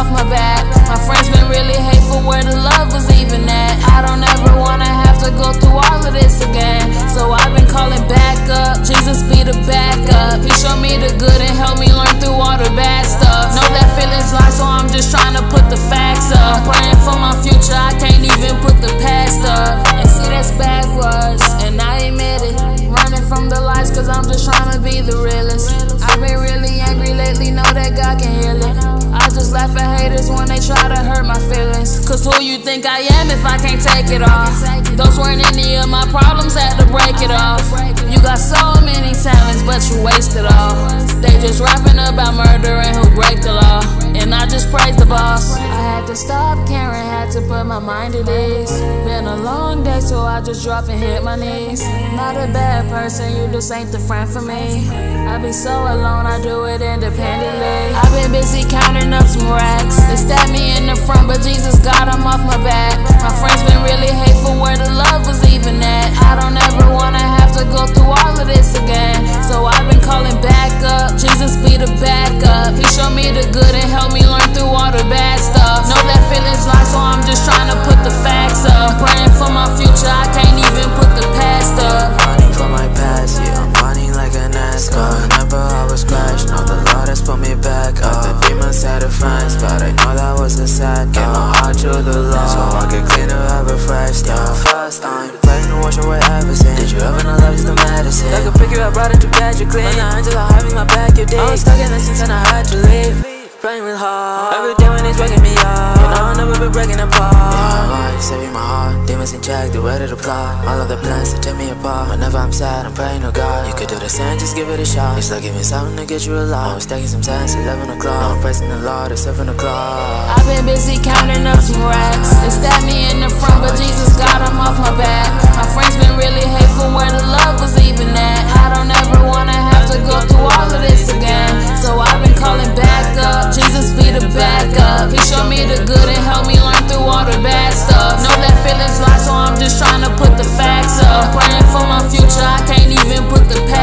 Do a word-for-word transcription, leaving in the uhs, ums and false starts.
off my back. My friends been really hateful, where the love was even at. I don't ever wanna have to go through all of this again, so I've been calling back up. Jesus be the backup. He showed me the good and helped me learn through all the bad stuff. Know that feelings lie, so I'm just trying to put the facts up. Praying for my future, I can't even put the past up. And see, that's backwards, and I admit it. Running from the lies, cause I'm just trying to be the realest. I've been really angry lately, know that God can heal it. I just laugh at haters when they try to hurt my feelings. Cause who you think I am if I can't take it off? Those weren't any of my problems, had to break it off. You got so many talents, but you waste it all. They just rapping about murder and who break the law, and I just praise the boss. I had to stop caring, had to put my mind at ease. Been a long day, so I just drop and hit my knees. Not a bad person, you just ain't the friend for me. I be so alone, I do it independently. I've been busy counting up some racks. They stabbed me in the front, but Jesus got them off my back. My friends been really hateful, where the love was even at. I don't ever wanna have to go through all of this again, so I've been calling back up. Jesus be the backup. He showed me the good and helped me learn through all the bad stuff. Know that feelings lie, so I'm just trying to put the facts up. Praying for my future, I can't even put the past up. Running for my past, yeah, I'm running like a NASCAR. Whenever I was crashed, know the Lord has put me back up. The demons had a friends, but I know that was a sad thought. Gave my heart to the Lord, so I could clean up, have a fresh start. First time, praying to wash away everything. Did you ever know love is the medicine? I could pick you up, brought it to bed, you clean. When the angels are having my back, you dig. I was stuck in the sins and I had to leave. Praying with heart, every day when he's waking me up, and I'll never be breaking apart. Yeah, my life, saving my heart, demons in check, they're ready to plot. All of the plans to tear me apart. Whenever I'm sad, I'm praying to God. You could do the same, just give it a shot. It's like giving something to get you alive. I was taking some time, it's eleven o'clock. Now I'm praising the Lord, it's seven o'clock. I've been busy counting up some racks. They stabbed me in the front, but Jesus got them off my back. My friends been really hateful, where the love was even at. I don't ever wanna have to go through all of this again, so I've been calling back up. Jesus be the backup. He showed me the good and helped me learn through all the bad stuff. Know that feelings lie, so I'm just trying to put the facts up. Praying for my future, I can't even put the past